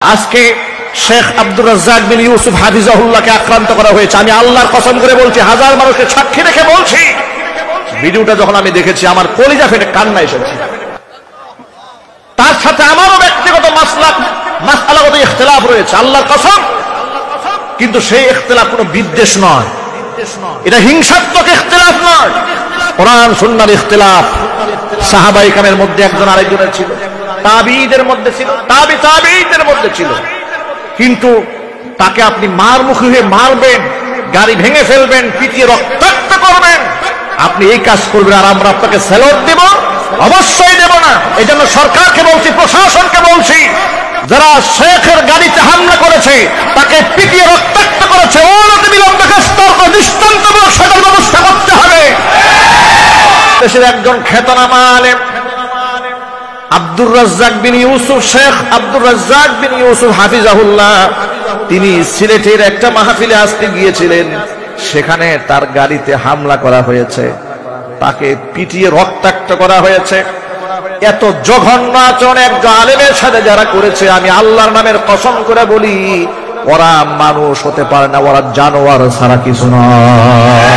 আজকে শেখ আব্দুর রাজ্জাক বিন ইউসুফ হাফিজাহুল্লাহকে আক্রান্ত করা হয়েছে। আমি আল্লাহর কসম করে বলছি, হাজার মানুষকে সাক্ষী রেখে বলছি, ভিডিওটা যখন আমি দেখেছি আমার কলিজা ফেটে কান্না এসেছে। তার সাথে আমারও ব্যক্তিগত মাসআলাগত ইখতিলাফ রয়েছে, আল্লাহর কসম, কিন্তু সেই ইখতিলাফ কোনো বিদ্বেষ নয়, এটা হিংসাত্মক ইখতিলাফ নয়, কোরআন সুন্নাহর ইখতিলাফ। সাহাবায়ে কেরামের মধ্যে একজন আরেকজনের ছিল, তাবিঈদের মধ্যে ছিল, তাবিঈদের মধ্যে ছিল, কিন্তু তাকে আপনি মারমুখী হয়ে মারবেন, গাড়ি ভেঙে ফেলবেন, পিটিয়ে রক্তাক্ত করবেন, আপনি এই কাজ করবেন আর আমরা আপনাকে স্যালুট দেব? অবশ্যই দেব না। এই জন্য সরকারকে বলছি, প্রশাসনকে বলছি, যারা শেখের গাড়িতে হামলা করেছে, তাকে পিটিয়ে রক্তাক্ত করেছে, অনতি বিলম্বে দৃষ্টান্তমূলক সাজার ব্যবস্থা করতে হবে। দেশের একজন খ্যাতনামা আলেম আব্দুর রাজ্জাক বিন ইউসুফ, শেখ আব্দুর রাজ্জাক বিন ইউসুফ হাফিজাহুল্লাহ, তিনি সিলেটের একটা মাহফিলে আসতে গিয়েছিলেন, সেখানে তার গাড়িতে হামলা করা হয়েছে, তাকে পিটিয়ে রক্তাক্ত করা হয়েছে। এত জঘন্য আচরণ একজন আলেমের সাথে যারা করেছে, আমি আল্লাহর নামের কসম করে বলি, ওরা মানুষ হতে পারে না, ওরা জানোয়ার ছাড়া কিছু নয়।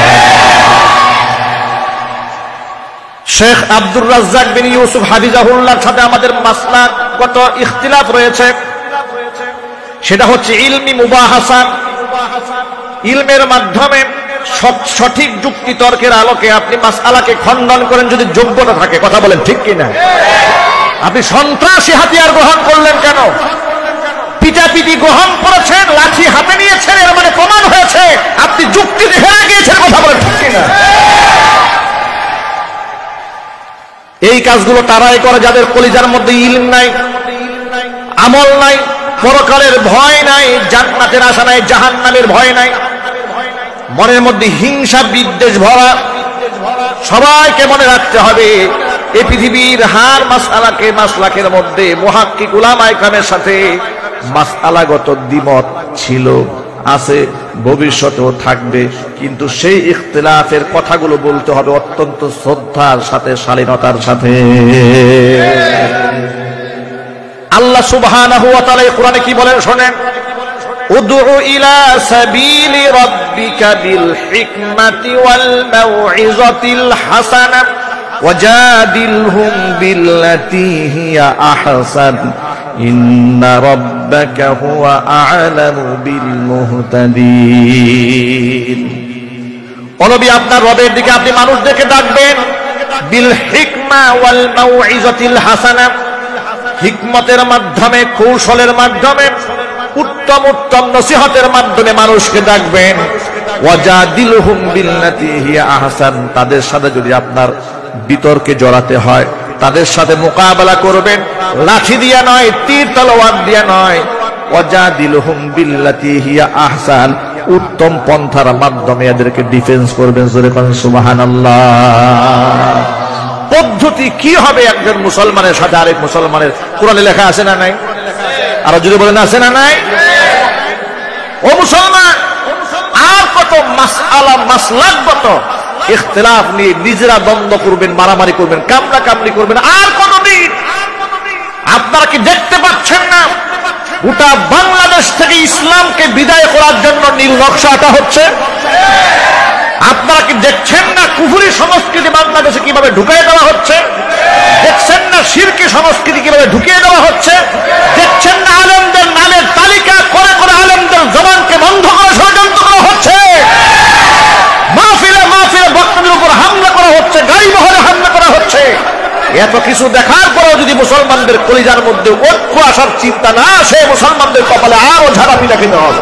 শেখ আব্দুর রাজ্জাক বিন ইউসুফ হাফিজাহুল্লাহর সাথে আমাদের মাসলাগত ইখতিলাফ রয়েছে, সেটা হচ্ছে ইলমি মুবাহাসা। ইলমের মাধ্যমে সঠিক যুক্তি তর্কের আলোকে আপনি মাসআলাকে খণ্ডন করেন যদি যোগ্যতা থাকে। কথা বলেন ঠিক কিনা? আপনি সন্ত্রাসী হাতিয়ার গ্রহণ করলেন কেন? পিটাপিটি গ্রহণ করেছেন, লাঠি হাতে নিয়েছেন, এর মানে প্রমাণ হয়েছে আপনি যুক্তিতে হেরে গিয়েছেন। কথা বলেন ঠিক কিনা? এই কাজগুলো তারাই করে যাদের কলিজার মধ্যে ইলম নাই, আমল নাই, পরকালের ভয় নাই, জান্নাতের আশা নাই, জাহান্নামের ভয় নাই, মনের মধ্যে হিংসা বিদ্বেষ ভরা। সবাইকে মনে রাখতে হবে, এই পৃথিবীর হার মাসলাকের মধ্যে মুহাক্কিক উলামায়ে কেরামের সাথে মাসআলাগত দ্বিমত ছিল, আছে, ভবিষ্যতেও থাকবে, কিন্তু সেই ইখতিলাফের কথাগুলো বলতে হবে অত্যন্ত শ্রদ্ধার সাথে, শালীনতার সাথে। আল্লাহ সুবহানাহু ওয়া তাআলা কোরআনে কি বলেন শোনেন, উদউ ইলা সাবিলি রাব্বিকা বিল হিকমাতি ওয়াল মাউইযাতিল হাসানা ওয়াজাদিলহুম বিল্লাতী হিয়া আহসান ইন্না রাব্বাকা হুয়া আ'লামু বিল মুহতাদিন। ও নবী, আপনার রবের দিকে আপনি মানুষদেরকে ডাকবেন, বিল হিকমা ওয়াল মাউইযাতিল হাসানা, হিকমতের মাধ্যমে, কৌশলের মাধ্যমে, উত্তম উত্তম নসিহতের মাধ্যমে মানুষকে ডাকবেন। ওয়াজাদিলহুম বিল্লাতী হিয়া আহসান, তাদের সাথে যদি আপনার বিতর্কে জড়াতে হয়, তাদের সাথে মোকাবেলা করবেন, লাঠি দিয়া নয়, তীর তলোয়ার দিয়া নয়। ওয়াজাদিলহুম বিল্লাতী হিয়া আহসান, উত্তম পন্থার মাধ্যমে এদেরকে ডিফেন্স করবেন। জোরে বলেন সুবহানাল্লাহ। পদ্ধতি কি হবে একজন মুসলমানের সাথে আরেক মুসলমানের? কোরআনে লেখা আছে না নাই? আর যদি বলেন আছে না নাই? ও মুসলমান, আর কত মাসআলা মাসলাকগত ইখতিলাফ নিয়ে নিজেরা দ্বন্দ্ব করবেন, মারামারি করবেন, কামড়া কামড়ি করবেন, আর কতদিন? আপনারা কি দেখতে পাচ্ছেন না গোটা বাংলাদেশ থেকে ইসলামকে বিদায় করার জন্য নীল নকশা আঁটা হচ্ছে? আপনারা কি দেখছেন না কুফরি সংস্কৃতি বাংলাদেশে কিভাবে ঢুকিয়ে দেওয়া হচ্ছে? দেখছেন না শিরকি সংস্কৃতি কিভাবে ঢুকিয়ে দেওয়া হচ্ছে? দেখছেন না আলেমদের নামের তালিকা করে করে আলেমদের জবানকে বন্ধ করা ষড়যন্ত্র করা হচ্ছে? মাহফিলে মাহফিলে বক্তাদের উপর হামলা করা হচ্ছে, গাড়ি বহরে হামলা করা হচ্ছে। এত কিছু দেখার পরেও যদি মুসলমানদের কলিজার মধ্যে ঐক্য আসার চিন্তা না আসে, মুসলমানদের কপালে আরো ঝাড়া পিটা খেতে হবে।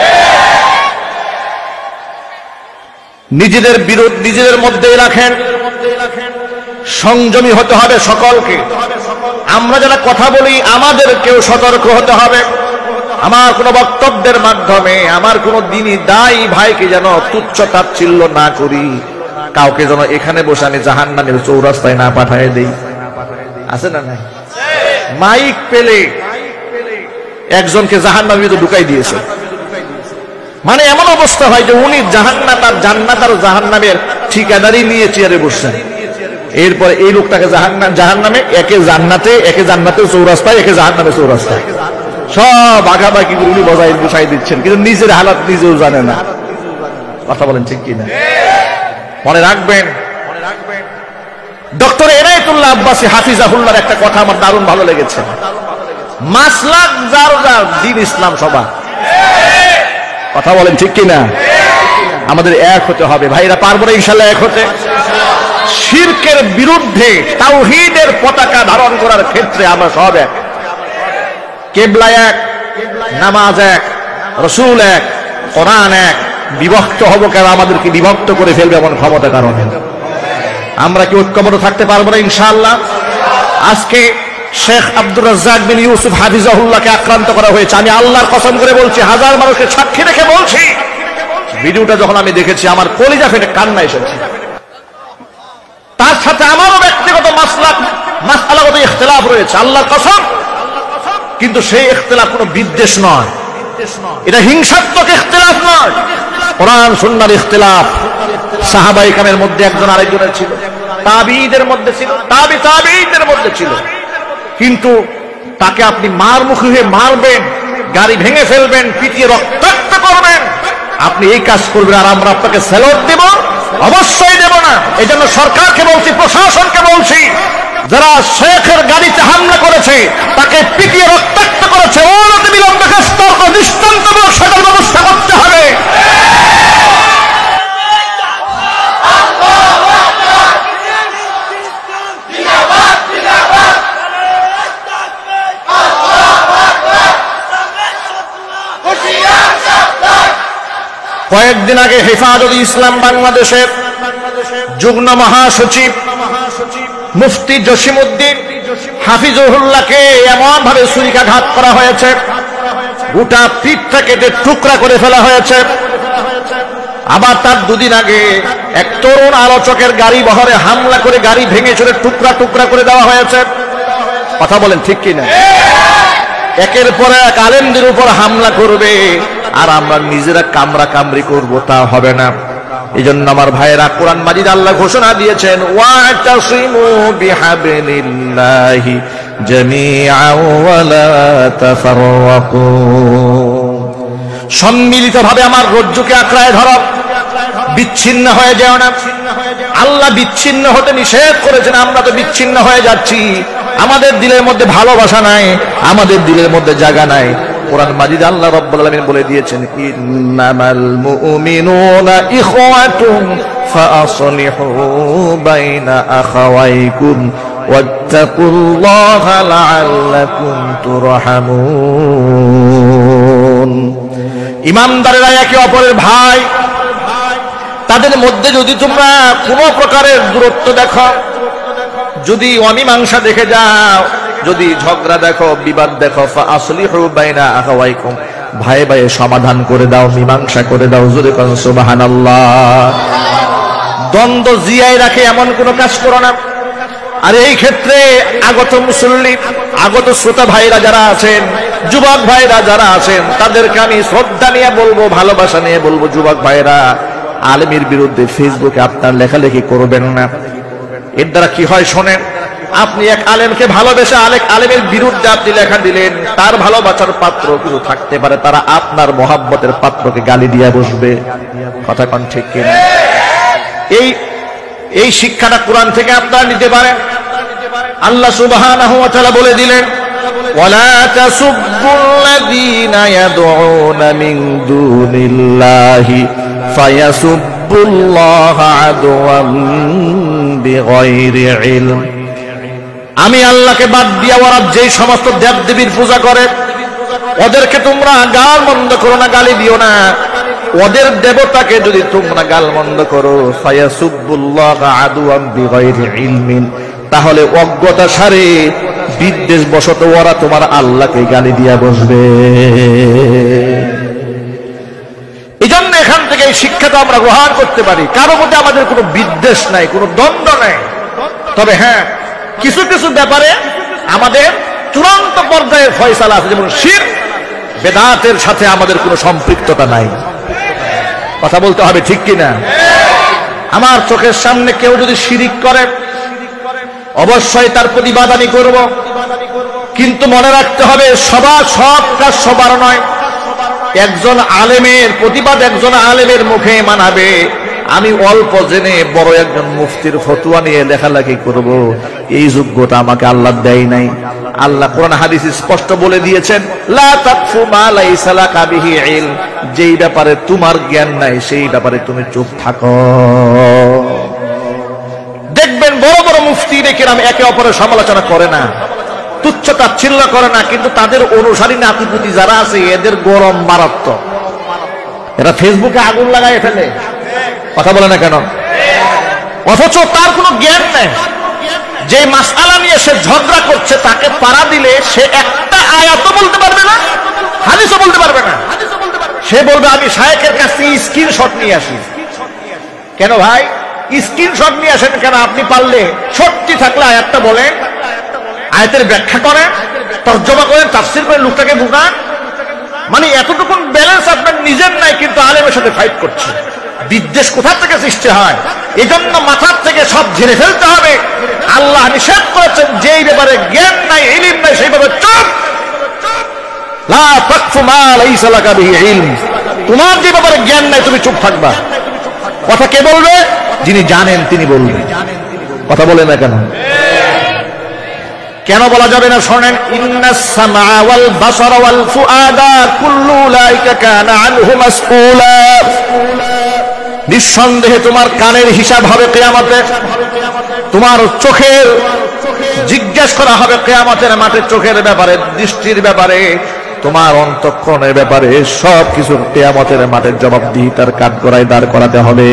নিজেদের বিরোধ নিজেদের মধ্যে রাখেন, সংযমী হতে হবে সকলকে। আমরা যারা কথা বলি আমাদেরকেও সতর্ক হতে হবে। আমার কোন বক্তব্যের মাধ্যমে আমার কোন দিনই দায়ী ভাইকে যেন তুচ্ছ তাচ্ছিল্য না করি, কাউকে যেন এখানে বসে আমি জাহান্নামের চৌরাস্তায় না পাঠায় দেই। আছে না নাই? মাইক পেলে একজনকে জাহান্নামে তো ঢুকাই দিয়েছে, মানে এমন অবস্থা হয় যে উনি জাহান্নাম আর জান্নাত আর জাহান্নামের ঠিকাদারি নিয়ে চেয়ারে বসছেন। এরপরে এই লোকটাকে জাহান্নামে, একে জান্নাতে চৌরাস্তায়, একে জাহান্নামে চৌরাস্তায়। সব আগাবাকি উনি বসাই দিচ্ছেন, কিন্তু নিজের হালাত নিজেও জানে না। কথা বলেন ঠিক কিনা? মনে রাখবেন, ডক্টর এনায়েতুল্লাহ আব্বাসী হাফিজাহুল্লাহর একটা কথা আমার দারুণ ভালো লেগেছে। মাসলাক যার যার, দিন ইসলাম সবার। কথা বলেন ঠিক কিনা? আমাদের এক হতে হবে ভাইরা, পারবো না ইনশাআল্লাহ এক হতে? শিরকের বিরুদ্ধে তাওহীদের পতাকা ধারণ করার ক্ষেত্রে আমরা সব এক। কিবলা এক, নামাজ এক, রাসূল এক, কোরআন এক। বিভক্ত হব কেন? আমাদেরকে বিভক্ত করে ফেলবে এমন ক্ষমতা কারণে। আমরা কি ঐক্যবদ্ধ থাকতে পারবো না ইনশাআল্লাহ? আজকে শেখ আব্দুর রাজ্জাক বিন ইউসুফ হাফিজাহুল্লাহকে আক্রান্ত করা হয়েছে। আমি আল্লাহর কসম করে বলছি, হাজার মানুষকে সাক্ষী রেখে বলছি, ভিডিওটা যখন আমি দেখেছি আমার কলিজা ফেটে কান্না এসেছে। তার সাথে আমারও ব্যক্তিগত মাসআলাগত ইখতিলাফ রয়েছে, আল্লাহর কসম। কিন্তু সেই ইখতিলাফ কোনো বিদ্বেষ নয়, এটা হিংসাত্মক ইখতিলাফ নয়, কোরআন সুন্নাহর ইখতিলাফ। সাহাবায়ে কেরামের মধ্যে একজন আরেকজনের ছিল, তাবিঈদের মধ্যে ছিল, তাবিঈদের মধ্যে ছিল। কিন্তু তাকে আপনি মারমুখী হয়ে মারবেন, গাড়ি ভেঙে ফেলবেন, পিটিয়ে রক্তাক্ত করবেন, আপনি এই কাজ করবেন, আর আমরা আপনাকে স্যালুট দেব? অবশ্যই দেব না। এই জন্য সরকারকে বলছি, প্রশাসনকে বলছি, যারা শেখের গাড়িতে হামলা করেছে, তাকে পিটিয়ে রক্তাক্ত করেছে, অনতি বিলম্বে দৃষ্টান্তমূলক সকল ব্যবস্থা করতে হবে। কয়েকদিন আগে হেফাজতে ইসলাম বাংলাদেশের যুগ্ম মহাসচিব মুফতি জসিমউদ্দিন হাফিজুল্লাহকে এমন ভাবে ছুরিকাঘাত করা হয়েছে, গোটা পিঠটা কেটে টুকরা করে ফেলা হয়েছে। আবার তার দুদিন আগে এক তরুণ আলোচকের গাড়ি বহরে হামলা করে গাড়ি ভেঙে চুরে টুকরা টুকরা করে দেওয়া হয়েছে। কথা বলেন ঠিক কিনা? একের পর এক আলেমদের উপর হামলা করবে, আর আমরা নিজেরা কামরা কামরি করব, তা হবে না। এই জন্য আমার ভাইয়েরা, কোরআন মাজিদ আল্লাহ ঘোষণা দিয়েছেন, ওয়াতাসিমু বিহাবলিল্লাহি জামিআন ওয়া লা তাফাররাকু। সম্মিলিতভাবে আমার রজ্জুকে আঁকড়ায় ধরো, বিচ্ছিন্ন হয়ে যাও না। আল্লাহ বিচ্ছিন্ন হতে নিষেধ করেছেন, আমরা তো বিচ্ছিন্ন হয়ে যাচ্ছি। আমাদের দিলের মধ্যে ভালোবাসা নাই, আমাদের দিলের মধ্যে জায়গা নাই। কোরআন মাজিদ আল্লাহ রাব্বুল আলামিন বলে দিয়েছেন, ইন্নামাল মুমিনুনা ইখওয়াতুন ফাআসলিহু বাইনা আখাওয়াইকুম ওয়াত্তাকুল্লাহা লাআল্লাকুম তুরহামুন। ঈমানদারেরা একে অপরের ভাই, তাদের মধ্যে যদি তোমরা কোনো প্রকারের দূরত্ব দেখো, যদি অমীমাংসা দেখে যাও, যদি ঝগড়া দেখো, বিবাদ দেখো, ফাআসলিহু বাইনা আখাওয়াইকুম, ভাই ভাইয়ে সমাধান করে দাও, মীমাংসা করে দাও। জোরে কোন সুবহানাল্লাহ। দ্বন্দ্ব জিয়ায় রাখে এমন কোন কাজ করো না। আর এই ক্ষেত্রে আগত মুসল্লি, আগত শ্রোতা ভাইরা যারা আছেন, যুবক ভাইরা যারা আছেন, তাদেরকে আমি শ্রদ্ধা নিয়ে বলবো, ভালোবাসা নিয়ে বলবো, যুবক ভাইরা, আলেমের বিরুদ্ধে ফেসবুকে আপনার লেখালেখি করবেন না। এর দ্বারা কি হয় শোনেন, আপনি এক আলেমকে ভালোবেসে আলেমের বিরুদ্ধে আপনি লেখা দিলেন, তার ভালোবাসার পাত্র কিছু থাকতে পারে, তারা আপনার মহাব্বতের পাত্রকে গালি দিয়ে বসবে। কথা কোন ঠিক কিনা? এই শিক্ষাটা কোরআন থেকে আপনারা নিতে পারেন। আল্লাহ সুবহানাহু ওয়া তাআলা বলে দিলেন, ওয়ালা তাসুব্বুল্লাযীনা ইয়াদউনা মিন দুনিল্লাহি ফায়াসুব্বুল্লাহা আদওয়ান বিগাইরি ইলম। আমি আল্লাহকে বাদ দিয়ে ওরা যেই সমস্ত দেবদেবীর পূজা করে, ওদেরকে তোমরা গাল মন্দ করো না, গালি দিও না। ওদের দেবতাকে যদি তোমরা গাল মন্দ করো, ফায়াসুব্বুল্লাহা আদওয়ান বিগাইরি ইলমিন, তাহলে অজ্ঞতা সারে বিদ্বেষ বশত ওরা তোমার আল্লাহকে গালি দিয়া বসবে। এই জন্য এখান থেকে এই শিক্ষাটা আমরা গ্রহণ করতে পারি। কারো মধ্যে আমাদের কোনো বিদ্বেষ নাই, কোনো দ্বন্দ্ব নাই। তবে হ্যাঁ, কিছু কিছু ব্যাপারে আমাদের চূড়ান্ত পর্যায়ের ফয়সালা আছে, যেমন শিরক, বেদাতের সাথে আমাদের কোনো সম্পৃক্ততা নাই। কথা বলতে হবে ঠিক কিনা? আমার চোখের সামনে কেউ যদি শিরিক করে, অবশ্যই তার প্রতিবাদ আমি করব। কিন্তু মনে রাখতে হবে সব কাজ সবার নয়। একজন আলেমের প্রতিবাদ একজন আলেমের মুখে মানাবে, আমি অল্প জেনে বড় একজন মুফতির ফতোয়া নিয়ে লেখালেখি করব, এই যোগ্যতা আমাকে আল্লাহ দেয় নাই। আল্লাহ কোরআন হাদিসে স্পষ্ট বলে দিয়েছেন, লা তাকফু মা লাইসা লাকা বিহি ইলম, যেই ব্যাপারে তোমার জ্ঞান নাই সেই ব্যাপারে তুমি চুপ থাকো। দেখবেন বড় বড় মুফতিরা কিরাম একে অপরের সমালোচনা করে না, তুচ্ছ তাচ্ছিল্য করে না, কিন্তু তাদের অনুসারী নাতিপুতি যারা আছে এদের গরম মারাত্মক। এরা ফেসবুকে আগুন লাগায় ফেলে, কথা বলে না কেন? অথচ তার কোনো জ্ঞান নেই। যে মাসআলা নিয়ে সে ঝগড়া করছে তাকে পাড়া দিলে সে একটা আয়াতও বলতে পারবে না, হাদিসও বলতে পারবে না। সে বলবে আমি শায়েখের কাছ থেকে স্ক্রিনশট নিয়ে আসি। কেন ভাই স্ক্রিনশট নিয়ে আসেন কেন? আপনি পারলে সত্যি থাকলে আয়াতটা বলেন, আয়াতের ব্যাখ্যা করেন, তর্জমা করেন, তাফসীর করেন, লোকটাকে বুঝান। মানে এতটুকু ব্যালেন্স আপনার নিজের নাই, কিন্তু আলেমের সাথে ফাইট করছে। বিদ্বেষ কোথা থেকে সৃষ্টি হয়? এজন্য মাথার থেকে সব ঝেড়ে ফেলতে হবে। আল্লাহ নিষেধ করেছেন যেই ব্যাপারে জ্ঞান নাই, ইলম নাই, সেই ব্যাপারে চুপ। লা তাকফু মা লাইসা লাকা বিহি ইলম, তোমার যে ব্যাপারে জ্ঞান নাই তুমি চুপ থাকবা। কথা কে বলবে? যিনি জানেন তিনি বলবেন। কথা বলে না কেন? কেন বলা যাবে না? শোনেন, ইন্নাস সামআ ওয়াল বাসারা ওয়াল ফুআদা কুল্লু উলাইকা কানা আনহু মাসউলা, নিঃসন্দেহে তোমার কানের হিসাব হবে কিয়ামতে, তোমার চোখের জিজ্ঞেস করা হবে কিয়ামতের মাঠে, চোখের ব্যাপারে, দৃষ্টির ব্যাপারে, তোমার অন্তঃকরণের ব্যাপারে, সব কিছু কিয়ামতের মাঠে জবাবদিহিতার কাঠগড়ায় দাঁড় করাতে হবে।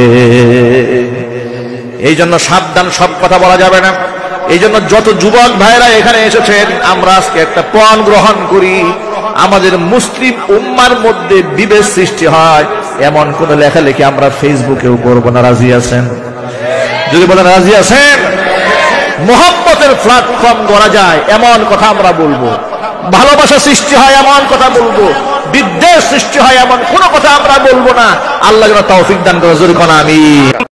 এই জন্য সাবধান, সব কথা বলা যাবে না। এই জন্য যত যুবক ভাইরা এখানে এসেছেন, আমরা আজকে একটা পণ গ্রহণ করি, আমাদের মুসলিম উম্মার মধ্যে বিভেদ সৃষ্টি হয় এমন কোন লেখালেখি আমরা ফেসবুকেও করবো না। রাজি আছেন? যদি বলেন রাজি আছেন, মোহাব্বতের প্ল্যাটফর্ম গড়া যায় এমন কথা আমরা বলবো, ভালোবাসা সৃষ্টি হয় এমন কথা বলবো, বিদ্বেষ সৃষ্টি হয় এমন কোন কথা আমরা বলবো না। আল্লাহ যেন তৌফিক দান করে। জোরে কোন আমিন।